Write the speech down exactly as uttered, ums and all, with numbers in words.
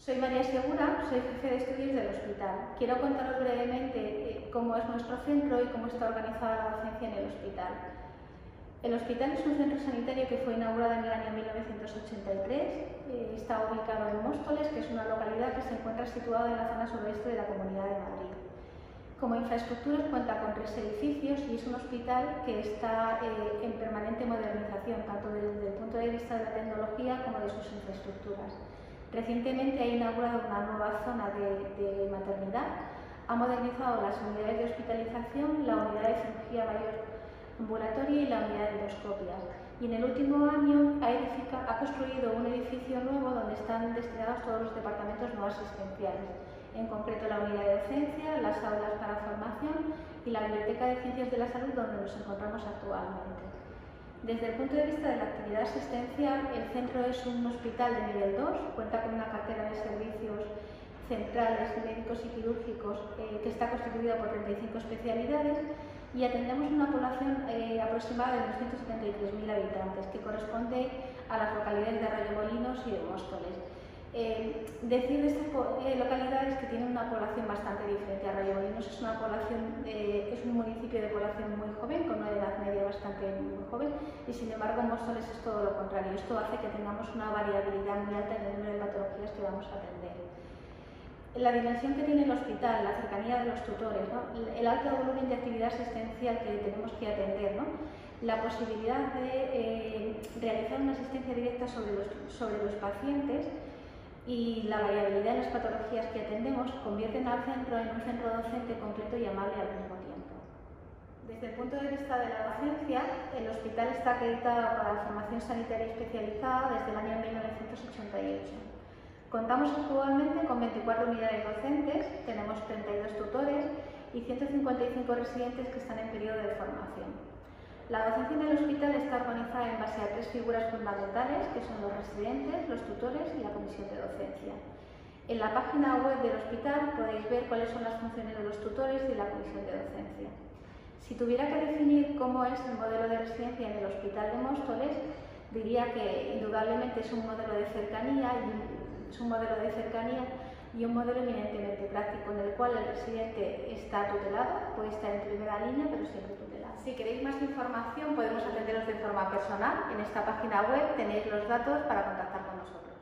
Soy María Segura, soy jefe de estudios del hospital. Quiero contaros brevemente eh, cómo es nuestro centro y cómo está organizada la docencia en el hospital. El hospital es un centro sanitario que fue inaugurado en el año mil novecientos ochenta y tres. Eh, está ubicado en Móstoles, que es una localidad que se encuentra situada en la zona suroeste de la Comunidad de Madrid. Como infraestructuras cuenta con tres edificios y es un hospital que está eh, en permanente modernización, tanto desde el punto de vista de la tecnología como de sus infraestructuras. Recientemente ha inaugurado una nueva zona de, de maternidad, ha modernizado las unidades de hospitalización, la unidad de cirugía mayor ambulatoria y la unidad de endoscopias. Y en el último año ha, edifica, ha construido un edificio nuevo donde están destinados todos los departamentos no asistenciales, en concreto la unidad de docencia, las aulas para formación y la biblioteca de ciencias de la salud donde nos encontramos actualmente. Desde el punto de vista de la actividad asistencial, el centro es un hospital de nivel dos, cuenta con una cartera de servicios centrales, médicos y quirúrgicos eh, que está constituida por treinta y cinco especialidades y atendemos una población eh, aproximada de doscientos setenta y tres mil habitantes, que corresponde a las localidades de Arroyomolinos y de Móstoles. Eh, decir de estas eh, localidades que tienen una población bastante diferente. Arroyomolinos es, una población, eh, es un municipio de población muy joven, con una edad media bastante muy joven, y sin embargo Móstoles es todo lo contrario. Esto hace que tengamos una variabilidad muy alta en el número de patologías que vamos a atender. La dimensión que tiene el hospital, la cercanía de los tutores, ¿no? El alto volumen de actividad asistencial que tenemos que atender, ¿no? La posibilidad de eh, realizar una asistencia directa sobre los, sobre los pacientes y la variabilidad de las patologías que atendemos convierten al centro en un centro docente completo y amable al mismo tiempo. Desde el punto de vista de la docencia, el hospital está acreditado para la formación sanitaria especializada desde el año mil novecientos ochenta y ocho. Contamos actualmente con veinticuatro unidades docentes, tenemos treinta y dos tutores y ciento cincuenta y cinco residentes que están en periodo de formación. La docencia en el hospital está organizada en base a tres figuras fundamentales, que son los residentes, los tutores y la comisión de docencia. En la página web del hospital podéis ver cuáles son las funciones de los tutores y de la comisión de docencia. Si tuviera que definir cómo es el modelo de residencia en el Hospital de Móstoles, diría que indudablemente es un modelo de cercanía y es un modelo de cercanía y un modelo eminentemente práctico en el cual el residente está tutelado, puede estar en primera línea, pero siempre tutelado. Si queréis más información, podemos atenderos de forma personal. En esta página web tenéis los datos para contactar con nosotros.